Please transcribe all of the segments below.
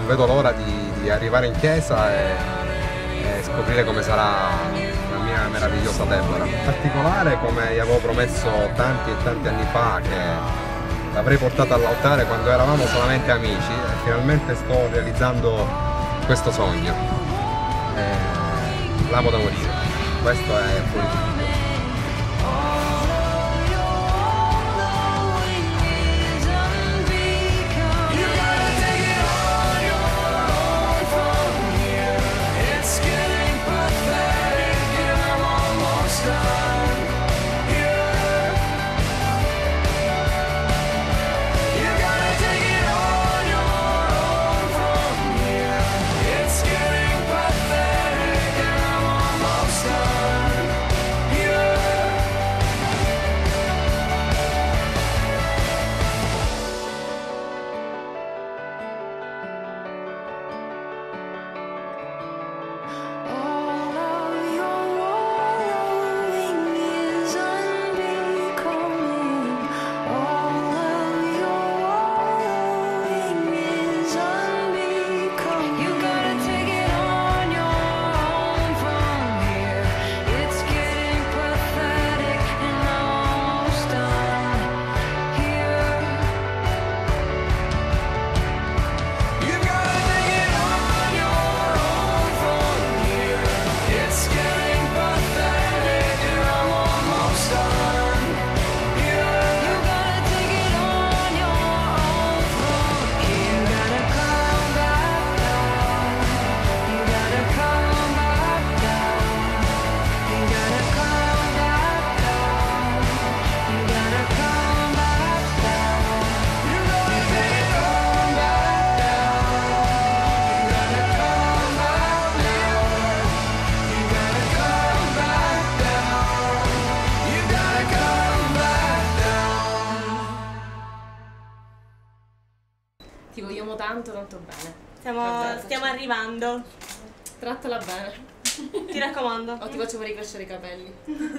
non vedo l'ora di arrivare in chiesa e scoprire come sarà la mia meravigliosa Deborah. In particolare, come gli avevo promesso tanti e tanti anni fa, che l'avrei portata all'altare quando eravamo solamente amici, e finalmente sto realizzando questo sogno. L'amo da morire, questo è fuori di dubbio. Ti vogliamo tanto, tanto bene. Stiamo arrivando. Trattala bene. Ti raccomando. O ti facciamo ricrescere i capelli.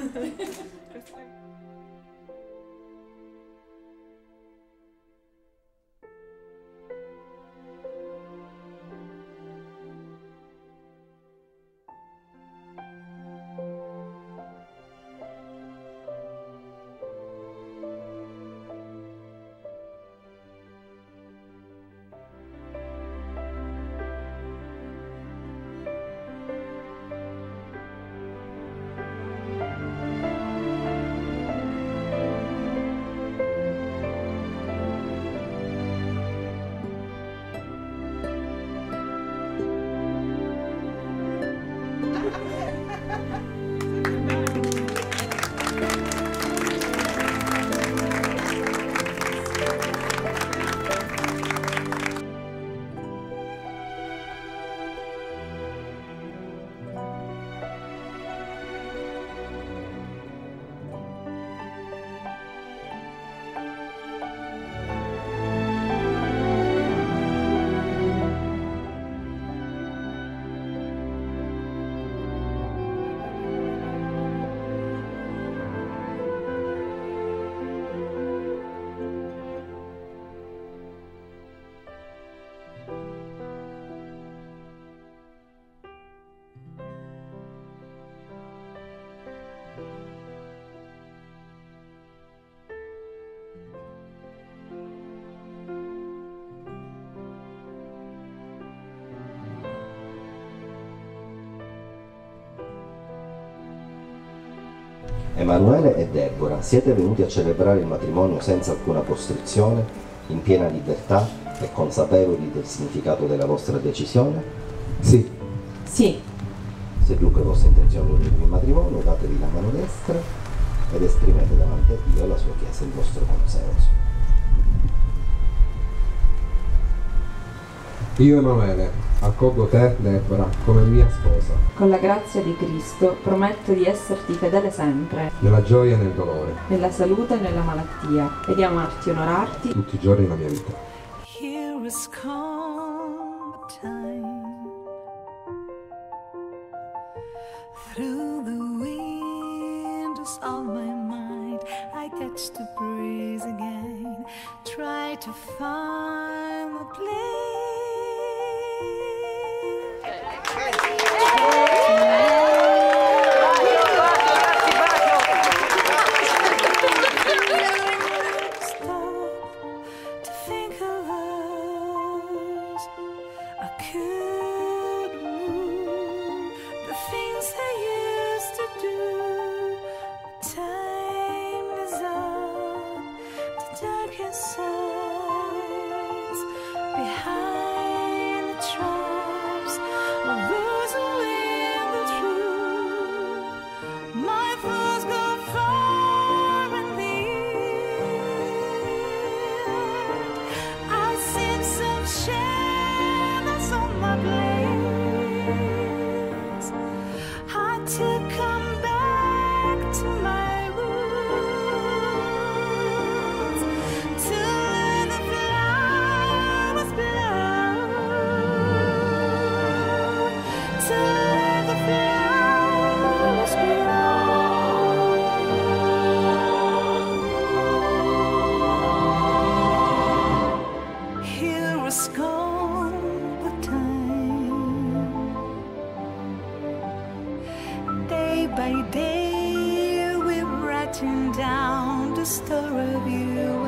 Emanuele e Deborah, siete venuti a celebrare il matrimonio senza alcuna costrizione, in piena libertà e consapevoli del significato della vostra decisione? Sì. Sì. Se dunque è vostra intenzione unirvi in matrimonio, datevi la mano destra ed esprimete davanti a Dio e alla sua Chiesa il vostro consenso. Io, Emanuele, accolgo te, Deborah, come mia sposa, Con la grazia di Cristo prometto di esserti fedele sempre, nella gioia e nel dolore, nella salute e nella malattia, e di amarti e onorarti tutti i giorni della mia vita. Here is come a time through the windows of my mind I catch the breeze again, try to find a place as they used to do. Time is up, the darkest sides behind the traps of those who live the truth. My thoughts go far and near. I see some shadows on my blades. Had to come back to my roots to let the flowers blow, to let the flowers grow. Here was gone the time. Day by day, we're writing down the story of you